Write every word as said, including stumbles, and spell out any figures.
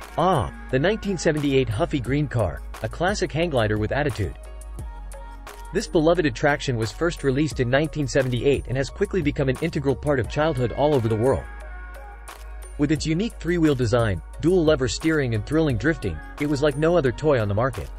Ah, the nineteen seventy-eight Huffy Green car, a classic hang glider with attitude. This beloved attraction was first released in nineteen seventy-eight and has quickly become an integral part of childhood all over the world. With its unique three-wheel design, dual-lever steering and thrilling drifting, it was like no other toy on the market.